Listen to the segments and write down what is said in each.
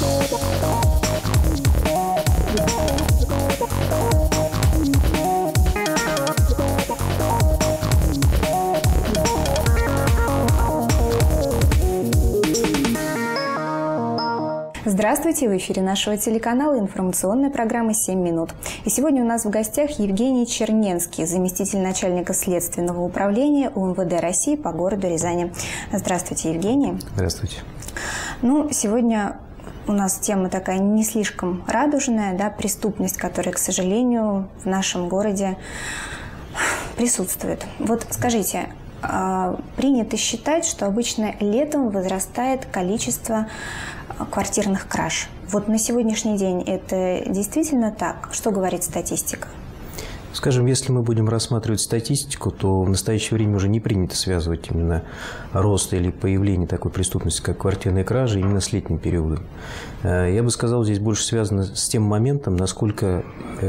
Здравствуйте! В эфире нашего телеканала информационная программа «7 минут». И сегодня у нас в гостях Евгений Черненский, заместитель начальника следственного управления УМВД России по городу Рязани. Здравствуйте, Евгений. Здравствуйте. Ну, сегодня у нас тема такая не слишком радужная, да, преступность, которая, к сожалению, в нашем городе присутствует. Вот скажите, принято считать, что обычно летом возрастает количество квартирных краж. Вот на сегодняшний день это действительно так? Что говорит статистика? Скажем, если мы будем рассматривать статистику, то в настоящее время уже не принято связывать именно рост или появление такой преступности, как квартирные кражи, именно с летним периодом. Я бы сказал, здесь больше связано с тем моментом, насколько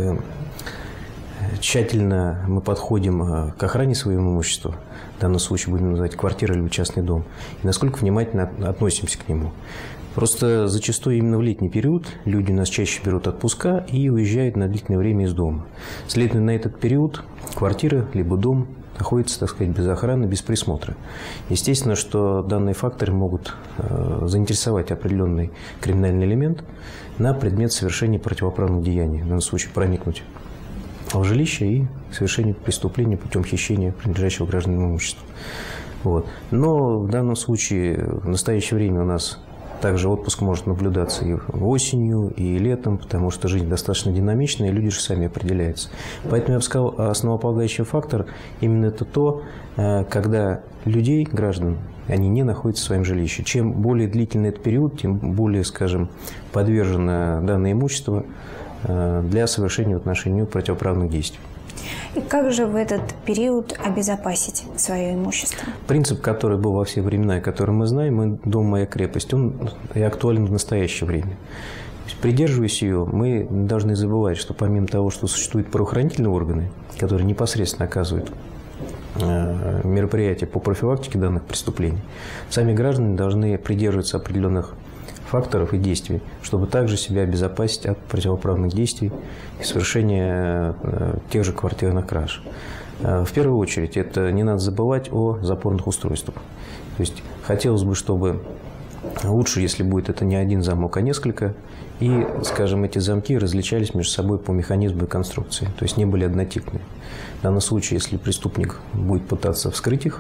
тщательно мы подходим к охране своего имущества, в данном случае будем называть квартиру или частный дом, и насколько внимательно относимся к нему. Просто зачастую именно в летний период люди у нас чаще берут отпуска и уезжают на длительное время из дома. Следовательно, на этот период квартира либо дом находится, так сказать, без охраны, без присмотра. Естественно, что данные факторы могут заинтересовать определенный криминальный элемент на предмет совершения противоправных деяний, в данном случае проникнуть в жилище и совершение преступления путем хищения принадлежащего гражданам имущества. Вот. Но в данном случае в настоящее время у нас также отпуск может наблюдаться и осенью, и летом, потому что жизнь достаточно динамичная, и люди же сами определяются. Поэтому я бы сказал, основополагающий фактор именно это то, когда людей, граждан, они не находятся в своем жилище. Чем более длительный этот период, тем более, скажем, подвержено данное имущество для совершения в отношении противоправных действий. И как же в этот период обезопасить свое имущество? Принцип, который был во все времена и который мы знаем, «Дом – моя крепость», он и актуален в настоящее время. Придерживаясь ее, мы должны забывать, что помимо того, что существуют правоохранительные органы, которые непосредственно оказывают мероприятия по профилактике данных преступлений, сами граждане должны придерживаться определенных факторов и действий, чтобы также себя обезопасить от противоправных действий и совершения тех же квартирных краж. В первую очередь, это не надо забывать о запорных устройствах. То есть хотелось бы, чтобы лучше, если будет это не один замок, а несколько, и, скажем, эти замки различались между собой по механизму и конструкции, то есть не были однотипные. В данном случае, если преступник будет пытаться вскрыть их,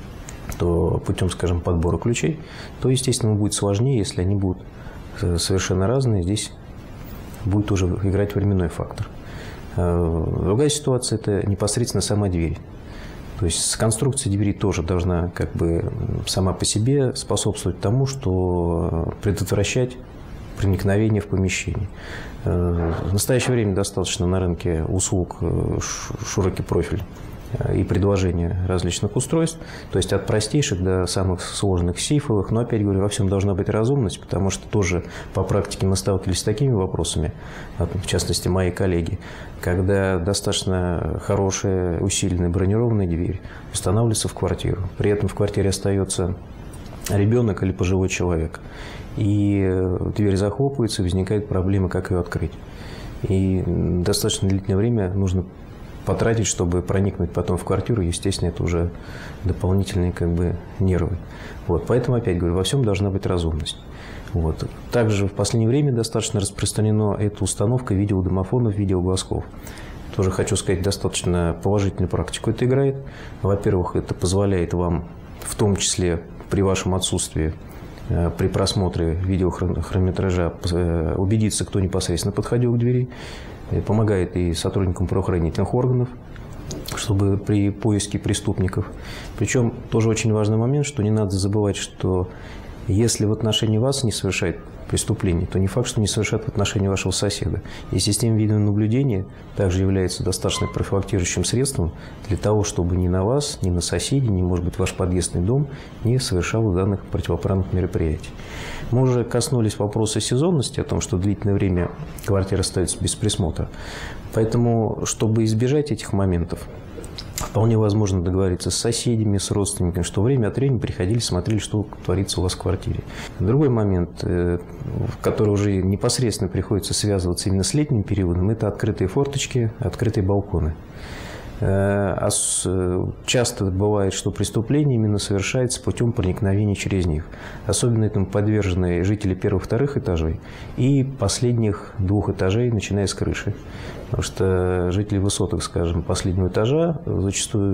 то путем, скажем, подбора ключей, то, естественно, будет сложнее, если они будут совершенно разные. Здесь будет уже играть временной фактор. Другая ситуация – это непосредственно сама дверь. То есть конструкция двери тоже должна как бы сама по себе способствовать тому, что предотвращать проникновение в помещение. В настоящее время достаточно на рынке услуг широкий профиль и предложения различных устройств, то есть от простейших до самых сложных сейфовых, но, опять говорю, во всем должна быть разумность, потому что тоже по практике мы сталкивались с такими вопросами, в частности, мои коллеги, когда достаточно хорошая, усиленная бронированная дверь устанавливается в квартиру, при этом в квартире остается ребенок или пожилой человек, и дверь захлопывается, возникает проблема, как ее открыть. И достаточно длительное время нужно потратить, чтобы проникнуть потом в квартиру, естественно, это уже дополнительные как бы нервы. Вот. Поэтому, опять говорю, во всем должна быть разумность. Вот. Также в последнее время достаточно распространена эта установка видеодомофонов, видеоглазков. Тоже хочу сказать, достаточно положительную практику это играет. Во-первых, это позволяет вам, в том числе при вашем отсутствии, при просмотре видеохронометража убедиться, кто непосредственно подходил к двери. Помогает и сотрудникам правоохранительных органов, чтобы при поиске преступников. Причем тоже очень важный момент, что не надо забывать, что если в отношении вас не совершает преступление, то не факт, что не совершат в отношении вашего соседа. И система видеонаблюдения также является достаточно профилактирующим средством для того, чтобы ни на вас, ни на соседей, ни, может быть, ваш подъездный дом не совершал данных противоправных мероприятий. Мы уже коснулись вопроса сезонности, о том, что длительное время квартира остается без присмотра. Поэтому, чтобы избежать этих моментов, Вполне возможно договориться с соседями, с родственниками, что время от времени приходили, смотрели, что творится у вас в квартире. Другой момент, который уже непосредственно приходится связываться именно с летним периодом, это открытые форточки, открытые балконы. Часто бывает, что преступление именно совершается путем проникновения через них. Особенно этому подвержены жители первых-вторых этажей и последних 2 этажей, начиная с крыши. Потому что жители высоток, скажем, последнего этажа зачастую,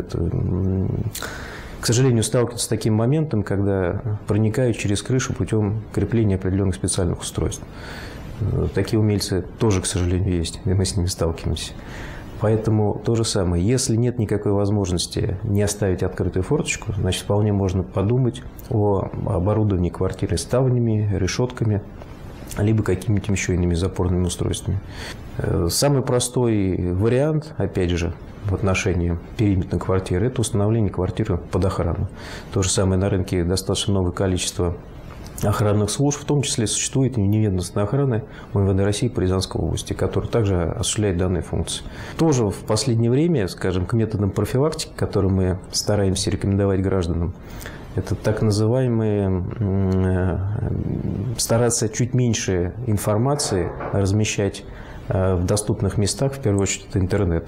к сожалению, сталкиваются с таким моментом, когда проникают через крышу путем крепления определенных специальных устройств. Такие умельцы тоже, к сожалению, есть, и мы с ними сталкиваемся. Поэтому то же самое. Если нет никакой возможности не оставить открытую форточку, значит, вполне можно подумать о оборудовании квартиры ставнями, решетками, либо какими-то еще иными запорными устройствами. Самый простой вариант, опять же, в отношении периметра квартиры, это установление квартиры под охрану. То же самое на рынке достаточно много количества охранных служб, в том числе существует и неведомственная охрана УМВД России по Рязанской области, которая также осуществляет данные функции. Тоже в последнее время, скажем, к методам профилактики, которые мы стараемся рекомендовать гражданам, это так называемые, стараться чуть меньше информации размещать в доступных местах, в первую очередь это интернет,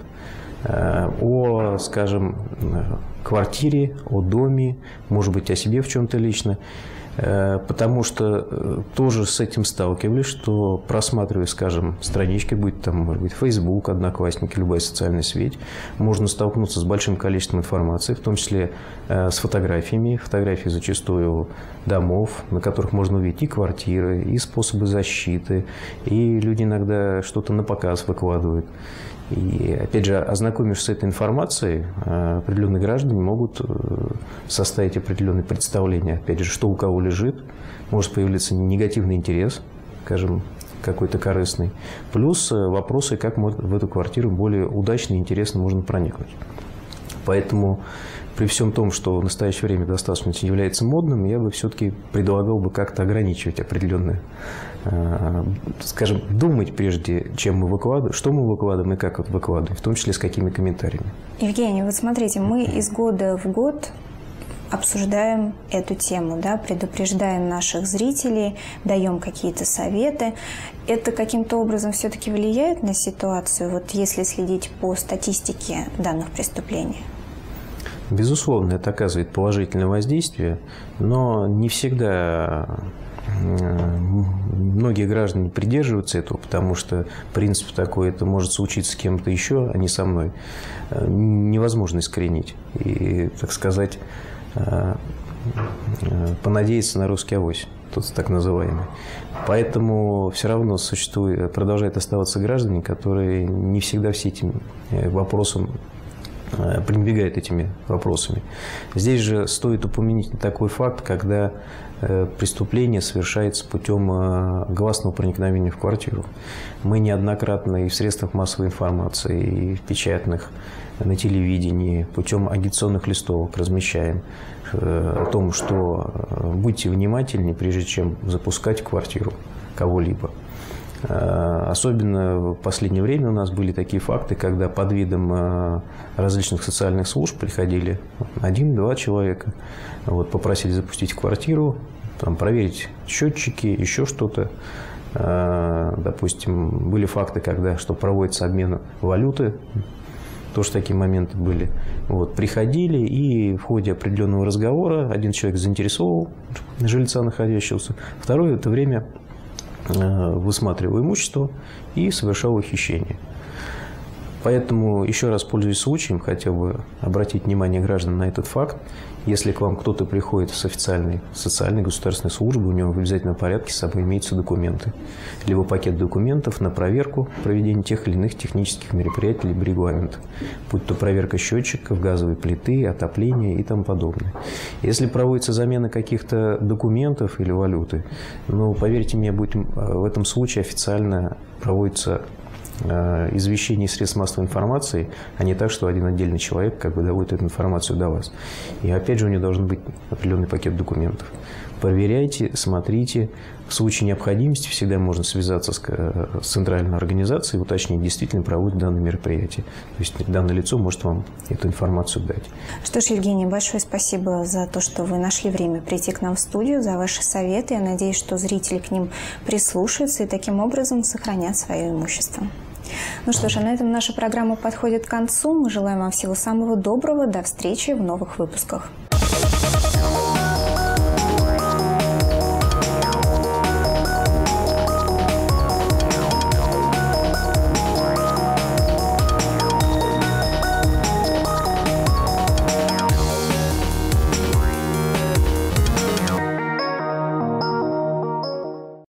о, скажем, квартире, о доме, может быть, о себе в чем-то лично. Потому что тоже с этим сталкивались, что просматривая, скажем, странички, будь там, может быть, Facebook, Одноклассники, любая социальная сеть, можно столкнуться с большим количеством информации, в том числе с фотографиями. Фотографии зачастую домов, на которых можно увидеть и квартиры, и способы защиты, и люди иногда что-то на показ выкладывают. И, опять же, ознакомившись с этой информацией, определенные граждане могут составить определенное представление, опять же, что у кого лежит, может появиться негативный интерес, скажем, какой-то корыстный, плюс вопросы, как в эту квартиру более удачно и интересно можно проникнуть. Поэтому при всем том, что в настоящее время достаточно является модным, я бы все-таки предлагал бы как-то ограничивать определенные, скажем, думать прежде, чем мы выкладываем, что мы выкладываем и как вот выкладываем, в том числе с какими комментариями. Евгений, вот смотрите, мы из года в год обсуждаем эту тему, да, предупреждаем наших зрителей, даем какие-то советы. Это каким-то образом все-таки влияет на ситуацию, вот если следить по статистике данных преступлений? Безусловно, это оказывает положительное воздействие, но не всегда многие граждане придерживаются этого, потому что принцип такой, это может случиться с кем-то еще, а не со мной. Невозможно искоренить и, так сказать, понадеяться на русский авось, тот так называемый. Поэтому все равно продолжают оставаться граждане, которые не всегда все этим вопросам пренебрегает этими вопросами. Здесь же стоит упомянуть такой факт, когда преступление совершается путем гласного проникновения в квартиру. Мы неоднократно и в средствах массовой информации, и в печатных, на телевидении, путем агитационных листовок размещаем о том, что будьте внимательнее, прежде чем запускать в квартиру кого-либо. Особенно в последнее время у нас были такие факты, когда под видом различных социальных служб приходили 1-2 человека, попросили запустить квартиру, проверить счетчики, еще что-то. Допустим, были факты, что проводится обмен валюты, тоже такие моменты были. Приходили и в ходе определенного разговора один человек заинтересовал жильца находящегося, второй в это время высматривал имущество и совершал ухищрение. Поэтому, еще раз пользуясь случаем, хотел бы обратить внимание граждан на этот факт. Если к вам кто-то приходит с официальной социальной государственной службы, у него в обязательном порядке с собой имеются документы. Либо пакет документов на проверку проведения тех или иных технических мероприятий, либо регламентов. Будь то проверка счетчиков, газовой плиты, отопления и тому подобное. Если проводится замена каких-то документов или валюты, поверьте мне, в этом случае официально проводится извещение средств массовой информации, а не так, что один отдельный человек доводит эту информацию до вас. И опять же у него должен быть определенный пакет документов. проверяйте, смотрите. В случае необходимости всегда можно связаться с центральной организацией и уточнить, действительно проводит данное мероприятие. То есть данное лицо может вам эту информацию дать. Что ж, Евгений, большое спасибо за то, что вы нашли время прийти к нам в студию, за ваши советы. Я надеюсь, что зрители к ним прислушаются и таким образом сохранят свое имущество. Ну что ж, а на этом наша программа подходит к концу. Мы желаем вам всего самого доброго. До встречи в новых выпусках.